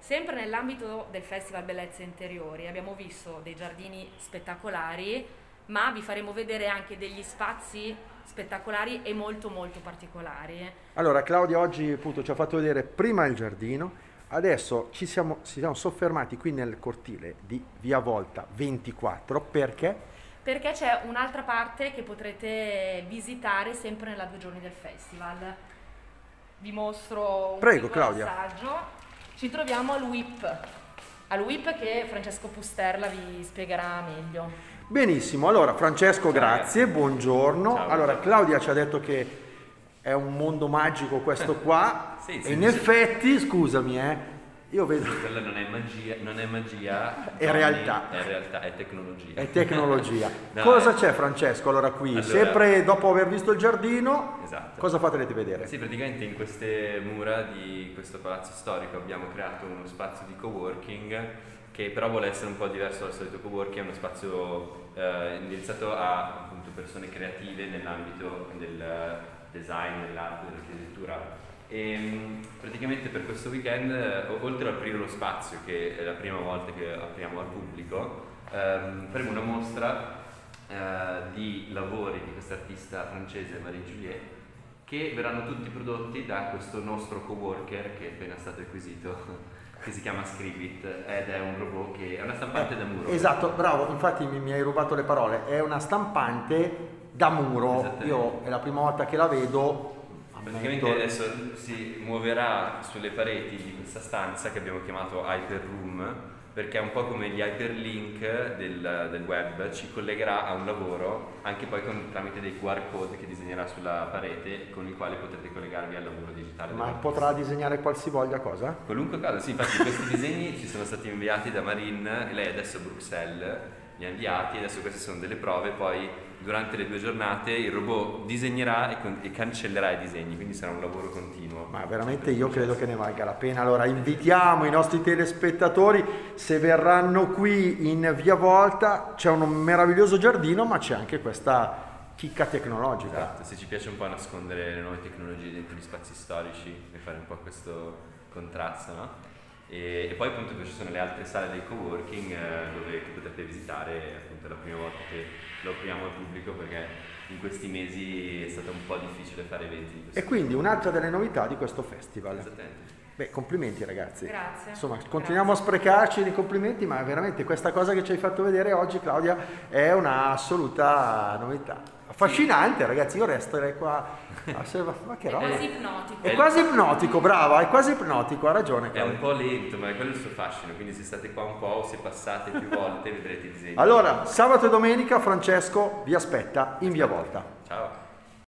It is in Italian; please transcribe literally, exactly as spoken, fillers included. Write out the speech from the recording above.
Sempre nell'ambito del Festival Bellezze Interiori abbiamo visto dei giardini spettacolari, ma vi faremo vedere anche degli spazi spettacolari e molto molto particolari. Allora Claudia oggi appunto ci ha fatto vedere prima il giardino, adesso ci siamo, ci siamo soffermati qui nel cortile di Via Volta ventiquattro perché? Perché c'è un'altra parte che potrete visitare sempre nella due giorni del festival. Vi mostro un Prego, piccolo Claudia. assaggio. Ci troviamo al W I P, al W I P che Francesco Pusterla vi spiegherà meglio. Benissimo, allora Francesco, grazie, buongiorno. Ciao, allora buongiorno. Claudia ci ha detto che è un mondo magico questo qua, Sì, e sì, in sì. effetti, scusami, eh, io vedo Quella non è magia, non è magia, È Tony, realtà. È realtà, è tecnologia. è tecnologia. No, Cosa è- c'è Francesco allora qui? Allora- Sempre dopo aver visto il giardino, Esatto. cosa farete vedere? Sì, praticamente in queste mura di questo palazzo storico abbiamo creato uno spazio di coworking che però vuole essere un po' diverso dal solito coworking, è uno spazio eh, indirizzato a appunto persone creative nell'ambito del design, dell'arte, dell'architettura. E mh, praticamente per questo weekend, eh, o- oltre ad aprire lo spazio, che è la prima volta che apriamo al pubblico, ehm, faremo una mostra eh, di lavori di questa artista francese Marie Juliet, che verranno tutti prodotti da questo nostro coworker che è appena stato acquisito, che si chiama Scribit, ed è un robot che è una stampante da muro. Esatto, bravo, infatti mi, mi hai rubato le parole, è una stampante da muro, Esattamente. io è la prima volta che la vedo. Praticamente ammetto- adesso si muoverà sulle pareti di questa stanza che abbiamo chiamato Hyperroom, perché è un po' come gli hyperlink del, del web, ci collegherà a un lavoro anche poi con, tramite dei Q R code che disegnerà sulla parete, con il quale potrete collegarvi al lavoro digitale. Ma dell'artista. potrà disegnare qualsivoglia cosa? Qualunque cosa, sì, infatti questi disegni ci sono stati inviati da Marine e lei adesso a Bruxelles li ha inviati, adesso queste sono delle prove, poi durante le due giornate il robot disegnerà e, con- e cancellerà i disegni, quindi sarà un lavoro continuo. Ma veramente io credo che ne valga la pena. Allora invitiamo i nostri telespettatori, se verranno qui in Via Volta, c'è un meraviglioso giardino, ma c'è anche questa chicca tecnologica. Esatto, se ci piace un po' nascondere le nuove tecnologie dentro gli spazi storici e fare un po' questo contrasto, no? E, e poi appunto ci sono le altre sale del coworking eh, dove che potete visitare, appunto è la prima volta che lo apriamo al pubblico perché in questi mesi è stato un po' difficile fare eventi di questo E quindi un'altra delle novità di questo festival. Esattamente. Beh, complimenti ragazzi. Grazie. Insomma, continuiamo a sprecarci di complimenti, ma veramente questa cosa che ci hai fatto vedere oggi, Claudia, è un'assoluta novità. Affascinante, ragazzi, io resterei qua. a se- Ma che È roba! quasi ipnotico. È quasi ipnotico, brava, è quasi ipnotico, ha ragione È Claudia. un po' lento, ma è quello il suo fascino, quindi se state qua un po' o se passate più volte vedrete i disegni. Allora, sabato e domenica Francesco vi aspetta in Via Volta. Ciao!